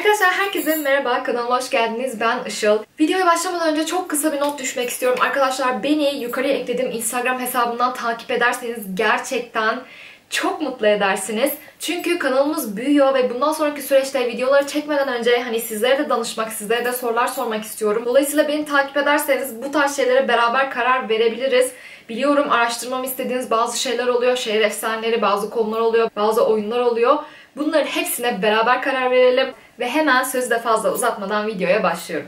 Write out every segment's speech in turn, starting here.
Arkadaşlar herkese merhaba, kanalıma hoş geldiniz. Ben Işıl. Videoya başlamadan önce çok kısa bir not düşmek istiyorum. Arkadaşlar beni yukarıya eklediğim Instagram hesabından takip ederseniz gerçekten çok mutlu edersiniz. Çünkü kanalımız büyüyor ve bundan sonraki süreçte videoları çekmeden önce sizlere de danışmak, sizlere de sorular sormak istiyorum. Dolayısıyla beni takip ederseniz bu tarz şeylere beraber karar verebiliriz. Biliyorum araştırmamı istediğiniz bazı şeyler oluyor. Şehir efsaneleri, bazı konular oluyor, bazı oyunlar oluyor. Bunların hepsine beraber karar verelim. Ve hemen sözü de fazla uzatmadan videoya başlıyorum.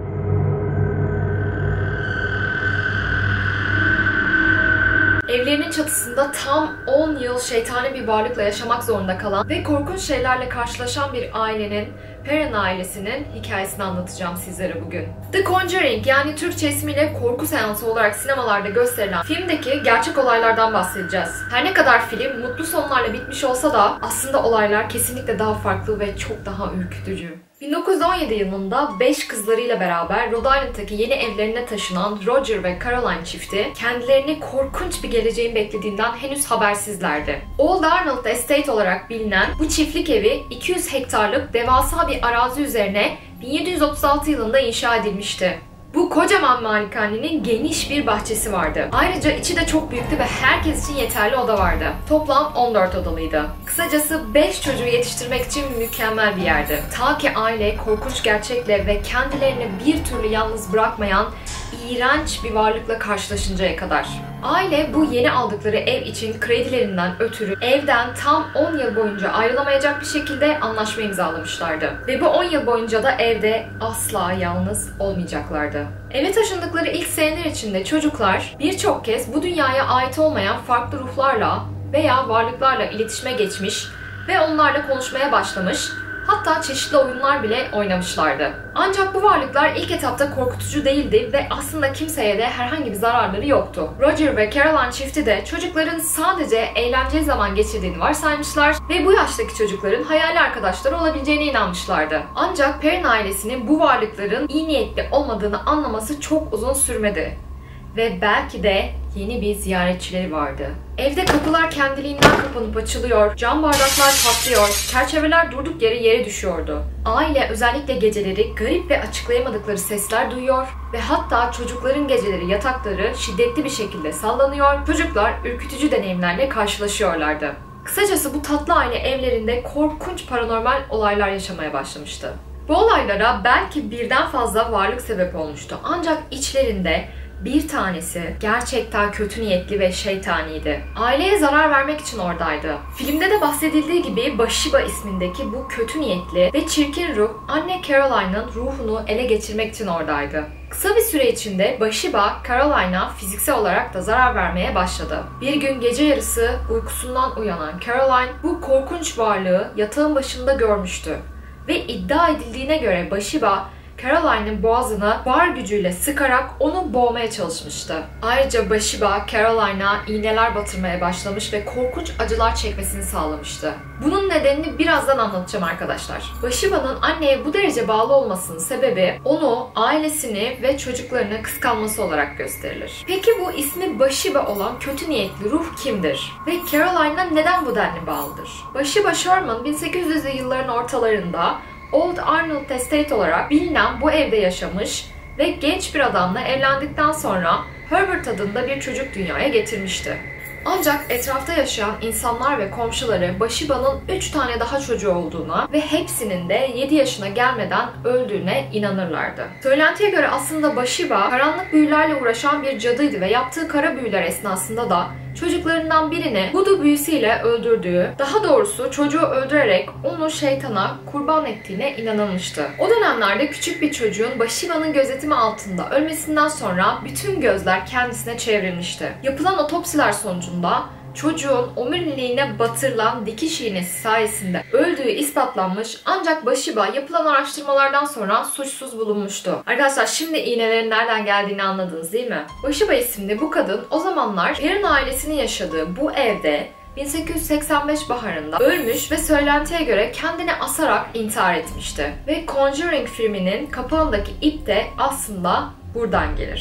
Evlerinin çatısında tam 10 yıl şeytani bir varlıkla yaşamak zorunda kalan ve korkunç şeylerle karşılaşan bir ailenin, Perron ailesinin hikayesini anlatacağım sizlere bugün. The Conjuring, yani Türkçe ismiyle korku seansı olarak sinemalarda gösterilen filmdeki gerçek olaylardan bahsedeceğiz. Her ne kadar film mutlu sonlarla bitmiş olsa da aslında olaylar kesinlikle daha farklı ve çok daha ürkütücü. 1917 yılında 5 kızlarıyla beraber Rhode Island'daki yeni evlerine taşınan Roger ve Caroline çifti kendilerini korkunç bir geleceğin beklediğinden henüz habersizlerdi. Old Arnold Estate olarak bilinen bu çiftlik evi 200 hektarlık devasa bir arazi üzerine 1736 yılında inşa edilmişti. Bu kocaman malikanenin geniş bir bahçesi vardı. Ayrıca içi de çok büyüktü ve herkes için yeterli oda vardı. Toplam 14 odalıydı. Kısacası 5 çocuğu yetiştirmek için mükemmel bir yerdi. Ta ki aile korkunç gerçekle ve kendilerini bir türlü yalnız bırakmayan iğrenç bir varlıkla karşılaşıncaya kadar. Aile bu yeni aldıkları ev için kredilerinden ötürü evden tam 10 yıl boyunca ayrılamayacak bir şekilde anlaşma imzalamışlardı. Ve bu 10 yıl boyunca da evde asla yalnız olmayacaklardı. Eve taşındıkları ilk seneler içinde çocuklar birçok kez bu dünyaya ait olmayan farklı ruhlarla veya varlıklarla iletişime geçmiş ve onlarla konuşmaya başlamış, hatta çeşitli oyunlar bile oynamışlardı. Ancak bu varlıklar ilk etapta korkutucu değildi ve aslında kimseye de herhangi bir zararları yoktu. Roger ve Caroline çifti de çocukların sadece eğlenceli zaman geçirdiğini varsaymışlar ve bu yaştaki çocukların hayali arkadaşları olabileceğine inanmışlardı. Ancak Perron ailesinin bu varlıkların iyi niyetli olmadığını anlaması çok uzun sürmedi. Ve belki de yeni bir ziyaretçileri vardı. Evde kapılar kendiliğinden kapanıp açılıyor, cam bardaklar patlıyor, çerçeveler durduk yere düşüyordu. Aile özellikle geceleri garip ve açıklayamadıkları sesler duyuyor ve hatta çocukların geceleri yatakları şiddetli bir şekilde sallanıyor, çocuklar ürkütücü deneyimlerle karşılaşıyorlardı. Kısacası bu tatlı aile evlerinde korkunç paranormal olaylar yaşamaya başlamıştı. Bu olaylara belki birden fazla varlık sebep olmuştu, ancak içlerinde bir tanesi gerçekten kötü niyetli ve şeytaniydi. Aileye zarar vermek için oradaydı. Filmde de bahsedildiği gibi Bathsheba ismindeki bu kötü niyetli ve çirkin ruh anne Caroline'ın ruhunu ele geçirmek için oradaydı. Kısa bir süre içinde Bathsheba, Caroline'a fiziksel olarak da zarar vermeye başladı. Bir gün gece yarısı uykusundan uyanan Caroline bu korkunç varlığı yatağın başında görmüştü. Ve iddia edildiğine göre Bathsheba, Caroline'ın boğazını var gücüyle sıkarak onu boğmaya çalışmıştı. Ayrıca Bathsheba, Caroline'a iğneler batırmaya başlamış ve korkunç acılar çekmesini sağlamıştı. Bunun nedenini birazdan anlatacağım arkadaşlar. Bathsheba'nın anneye bu derece bağlı olmasının sebebi onu, ailesini ve çocuklarını kıskanması olarak gösterilir. Peki bu ismi Bathsheba olan kötü niyetli ruh kimdir? Ve Caroline'a neden bu denli bağlıdır? Bathsheba Sherman 1800'lü yılların ortalarında Old Arnold Estate olarak bilinen bu evde yaşamış ve genç bir adamla evlendikten sonra Herbert adında bir çocuk dünyaya getirmişti. Ancak etrafta yaşayan insanlar ve komşuları Bathsheba'nın 3 tane daha çocuğu olduğuna ve hepsinin de 7 yaşına gelmeden öldüğüne inanırlardı. Söylentiye göre aslında Bathsheba karanlık büyülerle uğraşan bir cadıydı ve yaptığı kara büyüler esnasında da çocuklarından birini voodoo büyüsüyle öldürdüğü, daha doğrusu çocuğu öldürerek onu şeytana kurban ettiğine inanılmıştı. O dönemlerde küçük bir çocuğun Bathsheba'nın gözetimi altında ölmesinden sonra bütün gözler kendisine çevrilmişti. Yapılan otopsiler sonucunda çocuğun omuriliğine batırılan dikiş iğnesi sayesinde öldüğü ispatlanmış, ancak Bathsheba yapılan araştırmalardan sonra suçsuz bulunmuştu. Arkadaşlar şimdi iğnelerin nereden geldiğini anladınız değil mi? Bathsheba isimli bu kadın o zamanlar Perron ailesinin yaşadığı bu evde 1885 baharında ölmüş ve söylentiye göre kendini asarak intihar etmişti. Ve Conjuring filminin kapağındaki ip de aslında buradan gelir.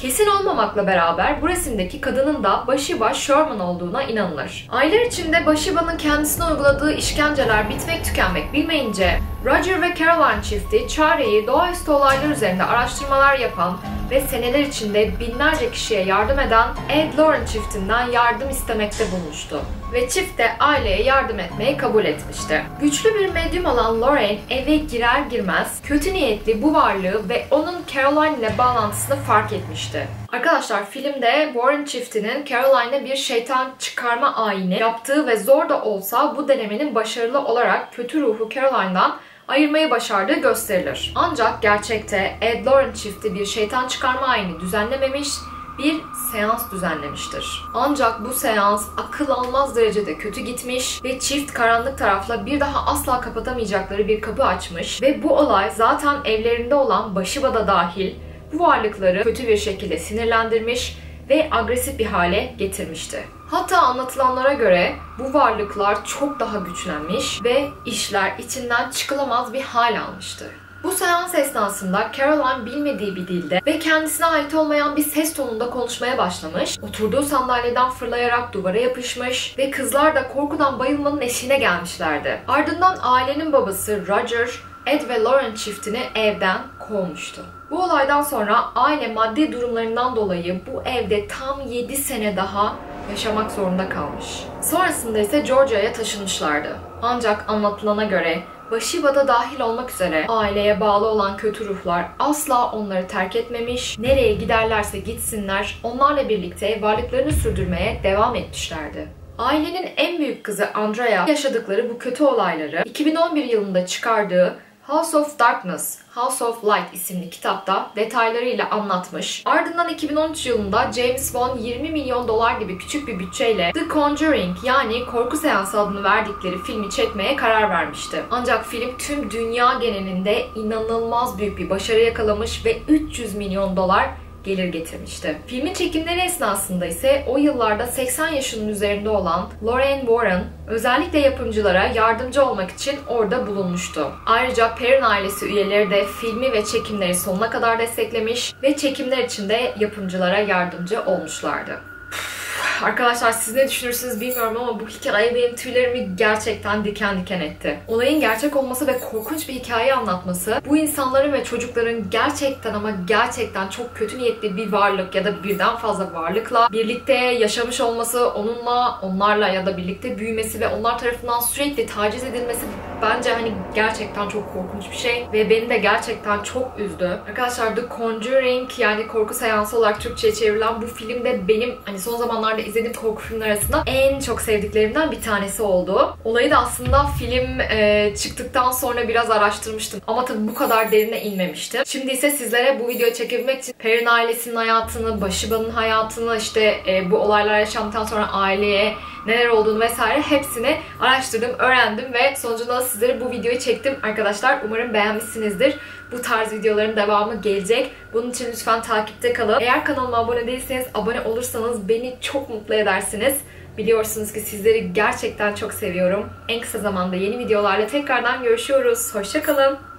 Kesin olmamakla beraber bu resimdeki kadının da Bathsheba Sherman olduğuna inanılır. Aylar içinde Bathsheba'nın kendisine uyguladığı işkenceler bitmek tükenmek bilmeyince Roger ve Caroline çifti çareyi doğaüstü olaylar üzerinde araştırmalar yapan ve seneler içinde binlerce kişiye yardım eden Ed Lauren çiftinden yardım istemekte bulmuştu. Ve çift de aileye yardım etmeyi kabul etmişti. Güçlü bir medyum olan Lauren eve girer girmez kötü niyetli bu varlığı ve onun Caroline ile bağlantısını fark etmişti. Arkadaşlar filmde Warren çiftinin Caroline'e bir şeytan çıkarma ayini yaptığı ve zor da olsa bu denemenin başarılı olarak kötü ruhu Caroline'dan ayırmayı başardığı gösterilir. Ancak gerçekte Ed Lauren çifti bir şeytan çıkarma ayini düzenlememiş, bir seans düzenlemiştir. Ancak bu seans akıl almaz derecede kötü gitmiş ve çift karanlık tarafla bir daha asla kapatamayacakları bir kapı açmış ve bu olay zaten evlerinde olan Bathsheba da dahil bu varlıkları kötü bir şekilde sinirlendirmiş ve agresif bir hale getirmişti. Hatta anlatılanlara göre bu varlıklar çok daha güçlenmiş ve işler içinden çıkılamaz bir hal almıştı. Bu seans esnasında Caroline bilmediği bir dilde ve kendisine ait olmayan bir ses tonunda konuşmaya başlamış, oturduğu sandalyeden fırlayarak duvara yapışmış ve kızlar da korkudan bayılmanın eşiğine gelmişlerdi. Ardından ailenin babası Roger, Ed ve Lauren çiftini evden kovmuştu. Bu olaydan sonra aile maddi durumlarından dolayı bu evde tam 7 sene daha yaşamak zorunda kalmış. Sonrasında ise Georgia'ya taşınmışlardı. Ancak anlatılana göre Bathsheba'da dahil olmak üzere aileye bağlı olan kötü ruhlar asla onları terk etmemiş, nereye giderlerse gitsinler onlarla birlikte varlıklarını sürdürmeye devam etmişlerdi. Ailenin en büyük kızı Andrea yaşadıkları bu kötü olayları 2011 yılında çıkardığı House of Darkness, House of Light isimli kitapta detaylarıyla anlatmış. Ardından 2013 yılında James Wan 20 milyon dolar gibi küçük bir bütçeyle The Conjuring yani Korku Seansı adını verdikleri filmi çekmeye karar vermişti. Ancak film tüm dünya genelinde inanılmaz büyük bir başarı yakalamış ve 300 milyon dolar gelir getirmişti. Filmin çekimleri esnasında ise o yıllarda 80 yaşının üzerinde olan Lorraine Warren özellikle yapımcılara yardımcı olmak için orada bulunmuştu. Ayrıca Perron ailesi üyeleri de filmi ve çekimleri sonuna kadar desteklemiş ve çekimler için de yapımcılara yardımcı olmuşlardı. Arkadaşlar siz ne düşünürsünüz bilmiyorum ama bu hikaye benim tüylerimi gerçekten diken diken etti. Olayın gerçek olması ve korkunç bir hikaye anlatması bu insanların ve çocukların gerçekten ama gerçekten çok kötü niyetli bir varlık ya da birden fazla varlıkla birlikte yaşamış olması, onlarla ya da birlikte büyümesi ve onlar tarafından sürekli taciz edilmesi bence hani gerçekten çok korkunç bir şey ve beni de gerçekten çok üzdü. Arkadaşlar The Conjuring yani korku seansı olarak Türkçe'ye çevrilen bu film de benim hani son zamanlarda izlediğim korku filmleri arasında en çok sevdiklerimden bir tanesi oldu. Olayı da aslında film çıktıktan sonra biraz araştırmıştım. Ama tabii bu kadar derine inmemiştim. Şimdi ise sizlere bu videoyu çekebilmek için Perron ailesinin hayatını, Bathsheba'nın hayatını, işte bu olaylar yaşandıktan sonra aileye neler olduğunu vesaire hepsini araştırdım, öğrendim ve sonucunda sizlere bu videoyu çektim arkadaşlar. Umarım beğenmişsinizdir. Bu tarz videoların devamı gelecek. Bunun için lütfen takipte kalın. Eğer kanalıma abone değilseniz abone olursanız beni çok mutlu edersiniz. Biliyorsunuz ki sizleri gerçekten çok seviyorum. En kısa zamanda yeni videolarla tekrardan görüşüyoruz. Hoşça kalın.